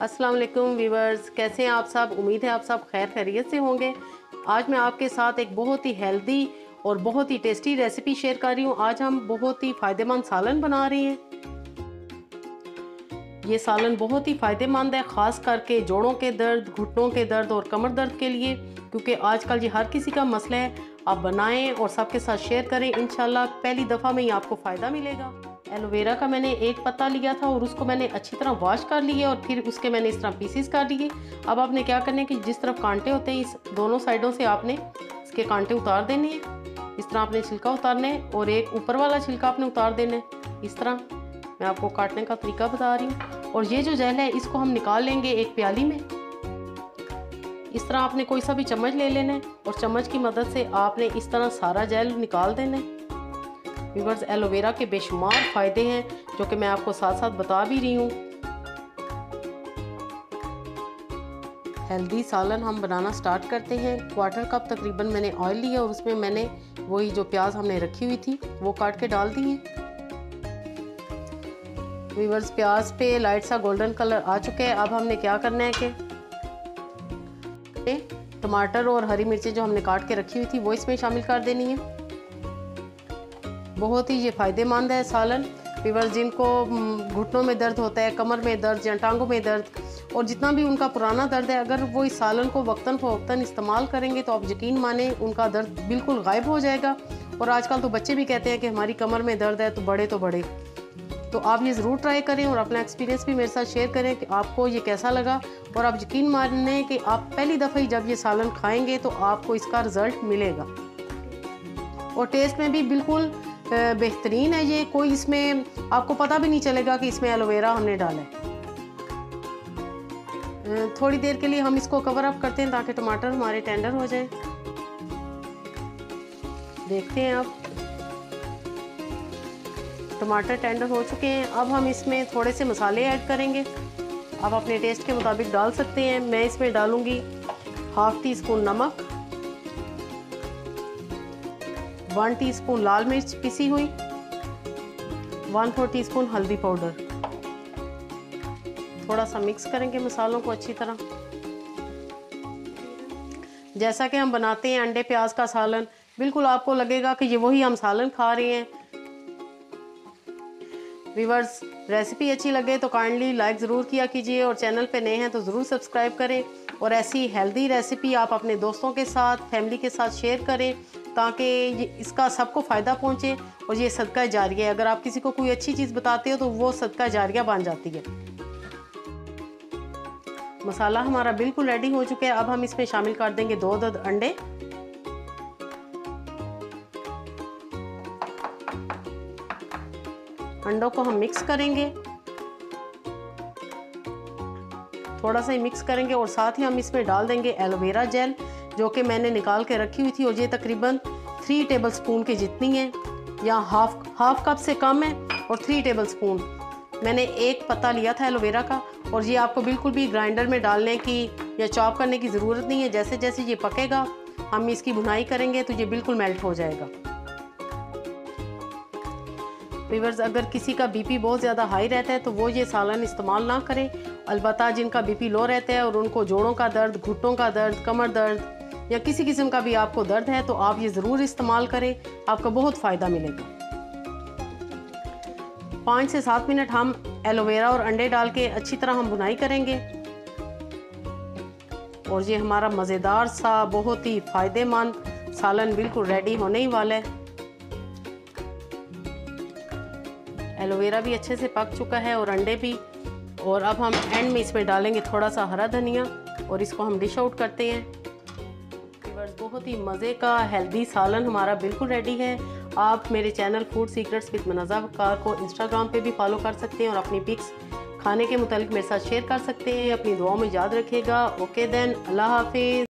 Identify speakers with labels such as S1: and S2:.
S1: अस्सलाम वालेकुम व्यूवर्स, कैसे हैं आप सब। उम्मीद है आप सब खैर खैरियत से होंगे। आज मैं आपके साथ एक बहुत ही हेल्दी और बहुत ही टेस्टी रेसिपी शेयर कर रही हूँ। आज हम बहुत ही फ़ायदेमंद सालन बना रहे हैं। ये सालन बहुत ही फ़ायदेमंद है, ख़ास करके जोड़ों के दर्द, घुटनों के दर्द और कमर दर्द के लिए, क्योंकि आजकल ये हर किसी का मसला है। आप बनाएं और सबके साथ शेयर करें, इंशाल्लाह पहली दफ़ा में ही आपको फ़ायदा मिलेगा। एलोवेरा का मैंने एक पत्ता लिया था और उसको मैंने अच्छी तरह वॉश कर लिया और फिर उसके मैंने इस तरह पीसीस कर लिए। अब आपने क्या करना है कि जिस तरफ कांटे होते हैं इस दोनों साइडों से आपने इसके कांटे उतार देने हैं। इस तरह आपने छिलका उतारना है और एक ऊपर वाला छिलका आपने उतार देना है। इस तरह मैं आपको काटने का तरीका बता रही हूँ। और ये जो जेल है इसको हम निकाल लेंगे एक प्याली में। इस तरह आपने कोई सा भी चम्मच ले लेना है और चम्मच की मदद से आपने इस तरह सारा जेल निकाल देना है। व्यूअर्स, एलोवेरा के बेशुमार फ़ायदे हैं जो कि मैं आपको साथ साथ बता भी रही हूँ। हेल्दी सालन हम बनाना स्टार्ट करते हैं। 1/4 कप तकरीबन मैंने ऑयल लिया और उसमें मैंने वही जो प्याज हमने रखी हुई थी वो काट के डाल दी है। व्यूअर्स, प्याज पे लाइट सा गोल्डन कलर आ चुका है। अब हमने क्या करना है कि टमाटर और हरी मिर्चें जो हमने काट के रखी हुई थी वो इसमें शामिल कर देनी है। बहुत ही ये फ़ायदेमंद है सालन। व्यूअर्स, जिनको घुटनों में दर्द होता है, कमर में दर्द या टांगों में दर्द और जितना भी उनका पुराना दर्द है, अगर वो इस सालन को वक्तन फ़वक्तन इस्तेमाल करेंगे तो आप यकीन माने उनका दर्द बिल्कुल गायब हो जाएगा। और आजकल तो बच्चे भी कहते हैं कि हमारी कमर में दर्द है, तो बड़े तो आप ये ज़रूर ट्राई करें और अपना एक्सपीरियंस भी मेरे साथ शेयर करें कि आपको ये कैसा लगा। और आप यकीन माने कि आप पहली दफ़ा ही जब ये सालन खाएंगे तो आपको इसका रिज़ल्ट मिलेगा। और टेस्ट में भी बिल्कुल बेहतरीन है ये। कोई इसमें आपको पता भी नहीं चलेगा कि इसमें एलोवेरा हमने डाला है। थोड़ी देर के लिए हम इसको कवर अप करते हैं ताकि टमाटर हमारे टेंडर हो जाए। देखते हैं आप, टमाटर टेंडर हो चुके हैं। अब हम इसमें थोड़े से मसाले ऐड करेंगे। आप अपने टेस्ट के मुताबिक डाल सकते हैं। मैं इसमें डालूंगी 1/2 टीस्पून नमक, 1 टीस्पून लाल मिर्च पिसी हुई, 1/4 टीस्पून हल्दी पाउडर। थोड़ा सा मिक्स करेंगे मसालों को अच्छी तरह। जैसा कि हम बनाते हैं अंडे प्याज का सालन, बिल्कुल आपको लगेगा कि ये वही हम सालन खा रहे हैं। व्यूअर्स, रेसिपी अच्छी लगे तो काइंडली लाइक ज़रूर किया कीजिए और चैनल पे नए हैं तो ज़रूर सब्सक्राइब करें। और ऐसी हेल्दी रेसिपी आप अपने दोस्तों के साथ, फैमिली के साथ शेयर करें ताकि इसका सबको फ़ायदा पहुंचे। और ये सदका जारिया है। अगर आप किसी को कोई अच्छी चीज़ बताते हो तो वो सदका जारिया बन जाती है। मसाला हमारा बिल्कुल रेडी हो चुका है। अब हम इसमें शामिल कर देंगे 2 अदद अंडे। अंडों को हम मिक्स करेंगे, थोड़ा सा ही मिक्स करेंगे और साथ ही हम इसमें डाल देंगे एलोवेरा जेल जो कि मैंने निकाल के रखी हुई थी। और ये तकरीबन 3 टेबलस्पून की जितनी है, या हाफ कप से कम है। और 3 टेबलस्पून मैंने एक पत्ता लिया था एलोवेरा का। और ये आपको बिल्कुल भी ग्राइंडर में डालने की या चॉप करने की ज़रूरत नहीं है। जैसे जैसे ये पकेगा हम इसकी भुनाई करेंगे तो ये बिल्कुल मेल्ट हो जाएगा। व्यूअर्स, अगर किसी का बीपी बहुत ज़्यादा हाई रहता है तो वो ये सालन इस्तेमाल ना करें। अलबत्ता जिनका बीपी लो रहता है और उनको जोड़ों का दर्द, घुटनों का दर्द, कमर दर्द या किसी किस्म का भी आपको दर्द है तो आप ये ज़रूर इस्तेमाल करें, आपका बहुत फ़ायदा मिलेगा। 5 से 7 मिनट हम एलोवेरा और अंडे डाल के अच्छी तरह हम भुनाई करेंगे। और ये हमारा मज़ेदार सा बहुत ही फ़ायदेमंद सालन बिल्कुल रेडी होने ही वाला है। एलोवेरा भी अच्छे से पक चुका है और अंडे भी। और अब हम एंड में इसमें डालेंगे थोड़ा सा हरा धनिया और इसको हम डिश आउट करते हैं। बहुत ही मज़े का हेल्दी सालन हमारा बिल्कुल रेडी है। आप मेरे channel food secrets with Munazza Waqar को इंस्टाग्राम पे भी फॉलो कर सकते हैं और अपनी पिक्स खाने के मुतालिक मेरे साथ शेयर कर सकते हैं। अपनी दुआओं में याद रखिएगा। ओके देन, अल्लाह हाफिज़।